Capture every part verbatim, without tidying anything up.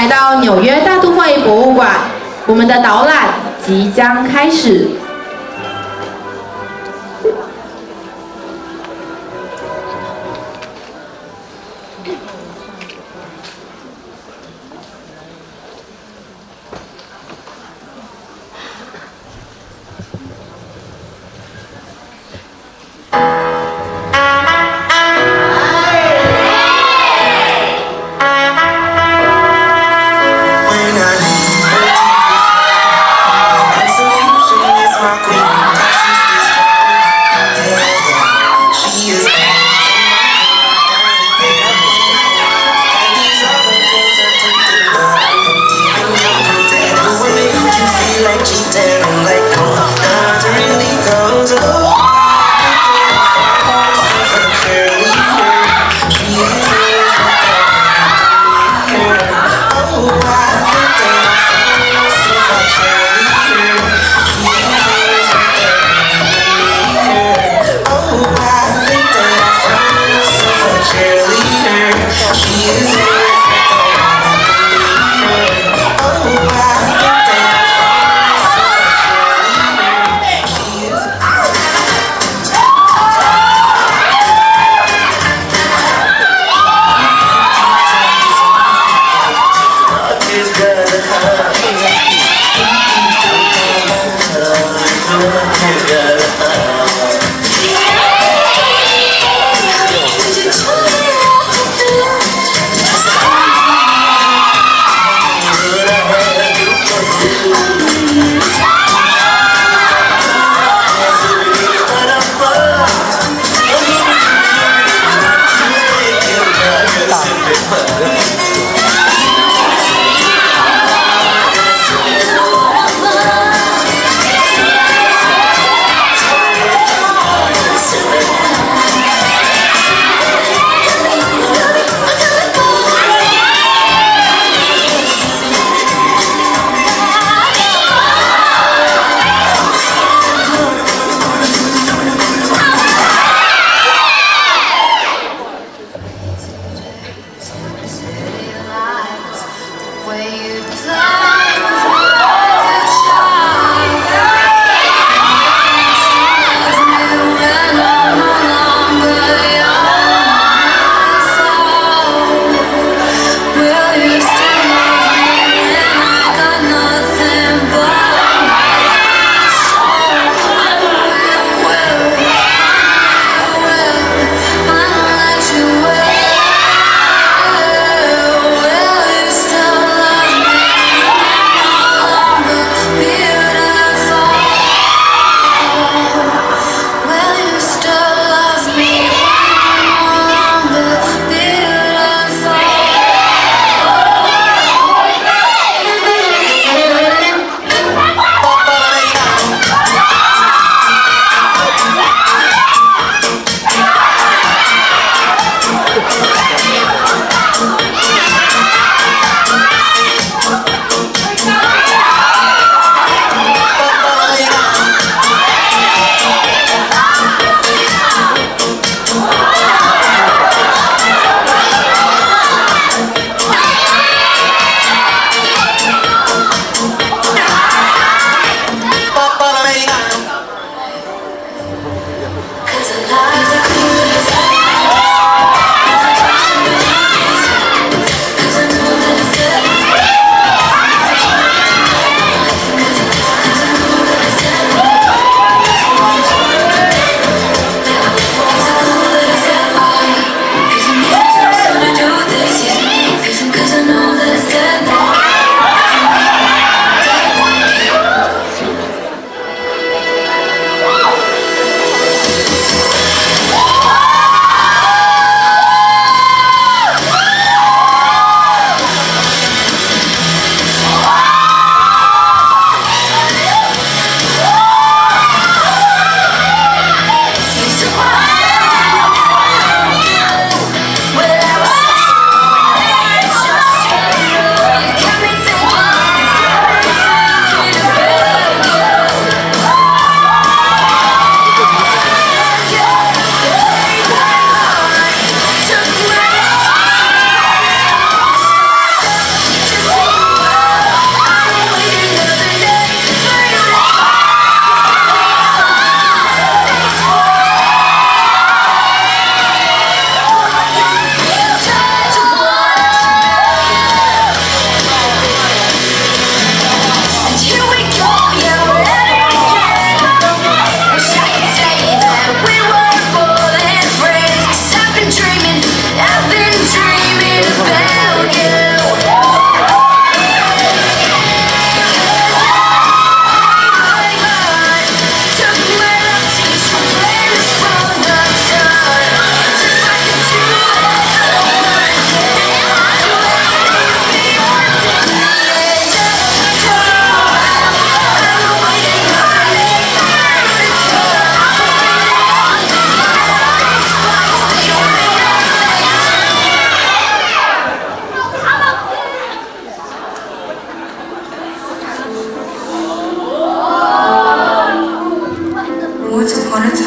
来到纽约大都会博物馆，我们的导览即将开始。 When I leave, the solution is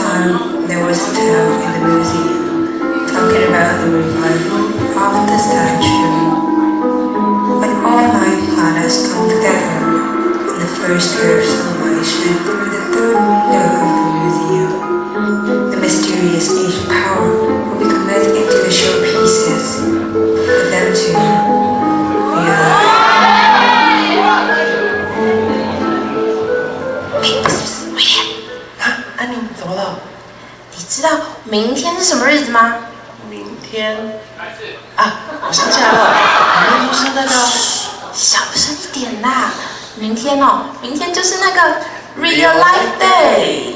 time, there was a tale in the museum talking about the revival of the statue. When all nine planets come together, and the first ray of sunlight shine through the third window of the museum, the mysterious ancient power will be converted into the showpieces for them to realize. 安妮，怎么了？你知道明天是什么日子吗？ 明天啊，我想起来了，明天就是那个…… 小声一点啦！明天哦，明天就是那个 Real Life Day。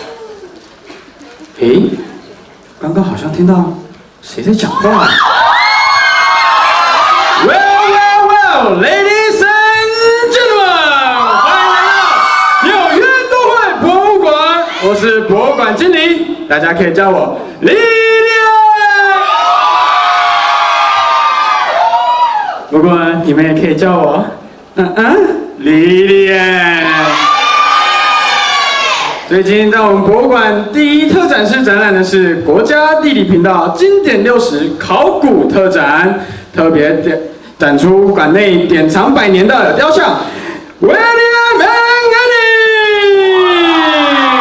诶，刚刚好像听到谁在讲话。Well, well, well, ladies and gentlemen， 欢迎来到纽约都会博物馆，我是博物馆经理，大家可以叫我莉莉安。不过你们也可以叫我，嗯嗯，莉莉安。最近在我们博物馆第一特展示展览的是国家地理频道经典六十考古特展，特别点展出馆内典藏百年的雕像威廉·曼安妮。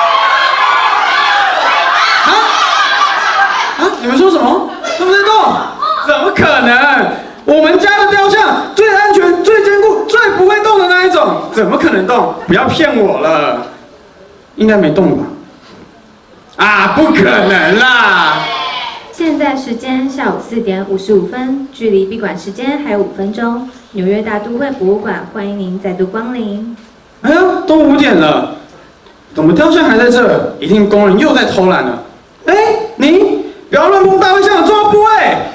啊啊！你们说什么？对不对？动？怎么可能？我们家的雕像最安全、最坚固、最不会动的那一种，怎么可能动？不要骗我了。应该没动吧？啊，不可能啦！ 现在时间下午四点五十五分，距离闭馆时间还有五分钟。纽约大都会博物馆欢迎您再度光临。 哎呀，都五点了，怎么雕像还在这？一定工人又在偷懒了。哎，你不要乱碰大卫像的重要部位。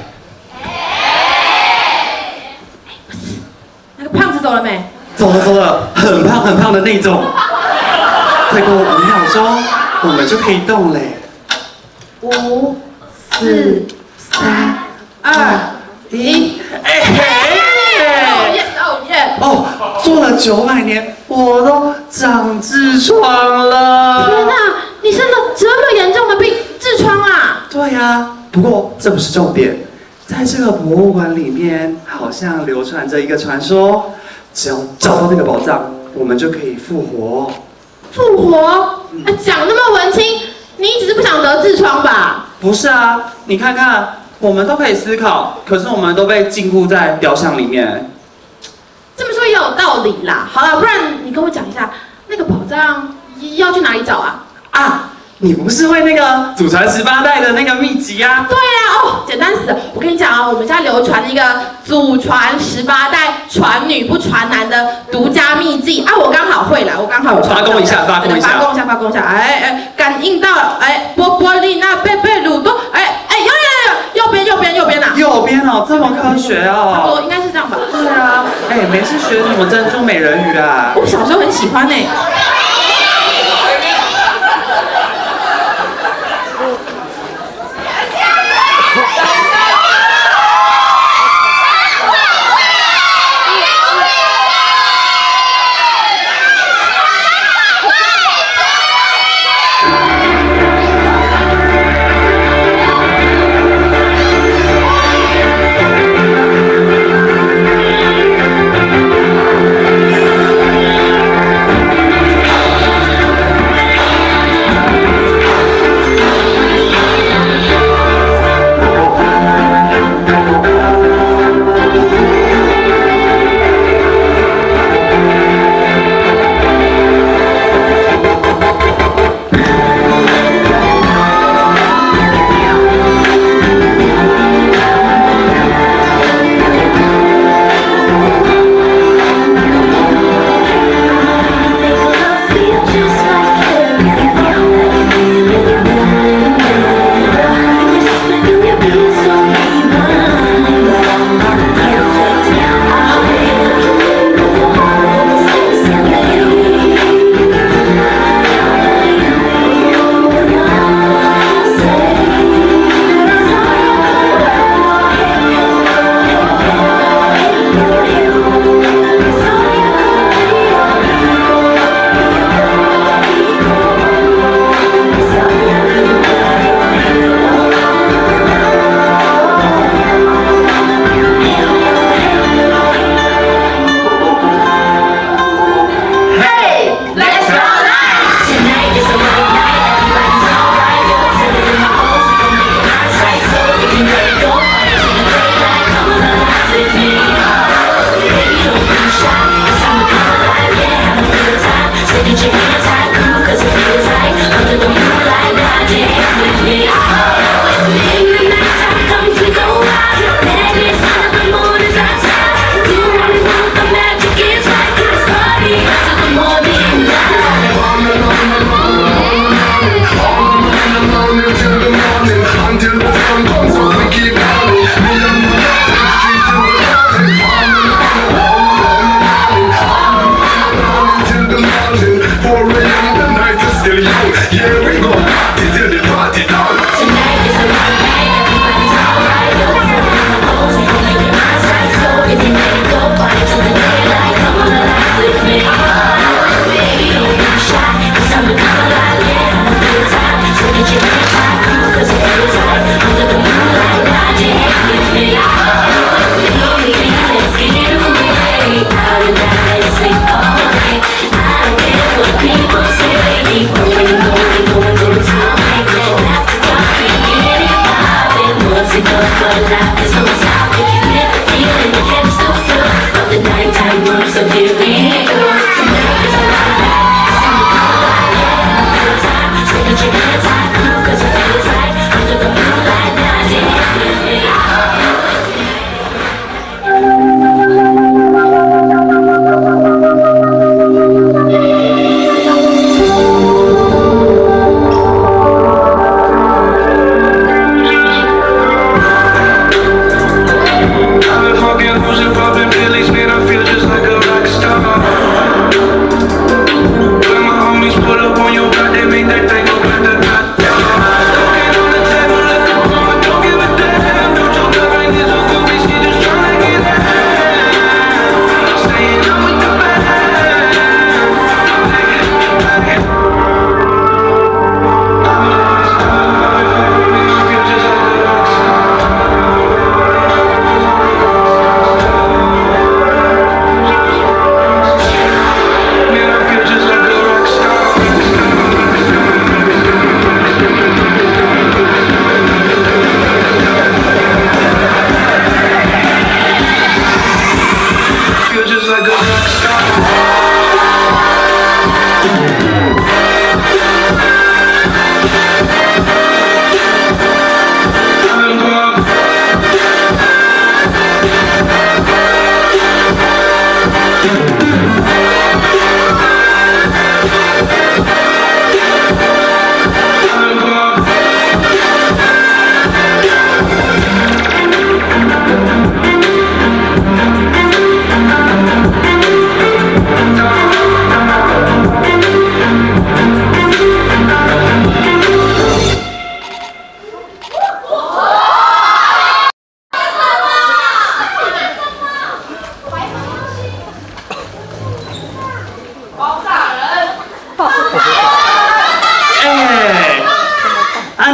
那个胖子走了没？ 走了走了，很胖很胖的那种。再过五秒钟，我们就可以动嘞。 五、四、三、二、一。 哎嘿！ 哦耶！哦耶！ 哦，做了九百年，我都长痔疮了。 天哪，你生了这么严重的病痔疮啊？ 对呀，不过这不是重点，在这个博物馆里面，好像流传着一个传说，只要找到那个宝藏，我们就可以复活。 复活？讲那么文青，你只是不想得痔疮吧？ 不是啊，你看看，我们都可以思考，可是我们都被禁锢在雕像里面。 这么说也有道理啦。好了，不然你跟我讲一下，那个宝藏要去哪里找啊？ 啊，你不是会那个祖传十八代的那个秘籍啊？ 对呀、啊，哦，简单死了。我跟你讲啊，我们家流传一个祖传十八代传女不传男的独家秘籍啊，我刚好会了，我刚好有发功一下，发功一下， 发功一下，发功一下，哎哎，感应到了，哎，波波丽娜贝贝鲁多，哎哎，有有有，右边右边右边呐、啊， 右边哦，这么科学哦， 差不多应该是这样吧？ 对啊，哎，没事学什么珍珠美人鱼啊？ 我小时候很喜欢呢、欸。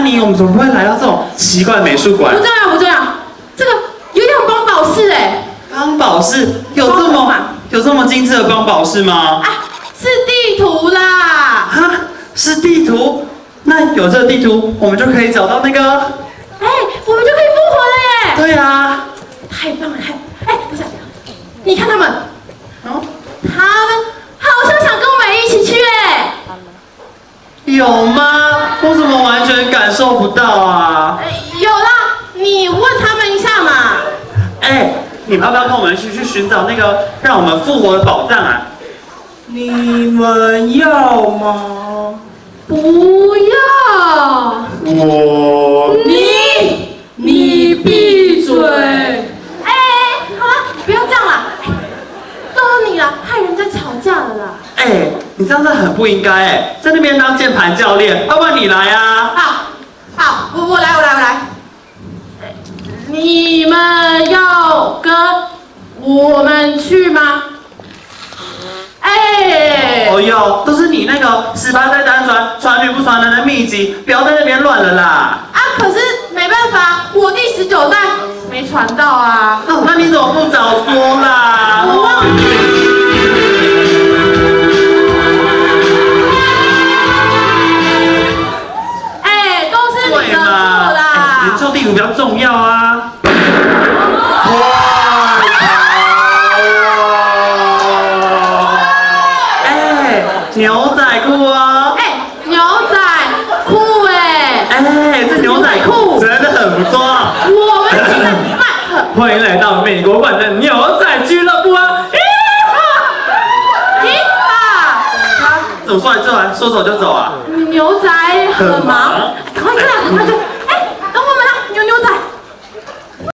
安妮，我们怎么会来到这种奇怪美术馆不？重要不重要，这个有点帮宝适哎。 邦宝适有这么有这么精致的邦宝适吗？ 啊，是地图啦。 啊，是地图？那有这个地图，我们就可以找到那个。 哎，我们就可以复活了耶！ 对啊。 太棒了，太……哎，等一下，你看他们，哦，他们好像想跟我们一起去哎。 有吗？我怎么完全感受不到啊？ 哎，有啦，你问他们一下嘛。 哎，你们要不要跟我们一起去寻找那个让我们复活的宝藏啊？ 你们要吗？ 不要。 我你你闭嘴！哎，好了，不要这样啦，都是你啦，害人家吵架了啦。 哎，你这样子很不应该哎，在那边当键盘教练，要不然你来啊？ 好，好，我我来，我来，我来。你们要跟我们去吗？哎， 哦哟，都是你那个十八代单传传女不传男的秘籍，不要在那边乱了啦。 啊，可是没办法，我第十九代没传到啊。 哦，那你怎么不早说啦？ 我忘记。哎，都是你的错啦。 研究地图比较重要啊。牛仔裤哦！ 哎，牛仔裤哎！ 哎，这牛仔裤真的很不错。 我们现在卖很。 欢迎来到美国馆的牛仔俱乐部啊！ 咦哈！ 他怎么说来就来，说走就走啊？ 牛仔很忙，赶快这样，赶快就。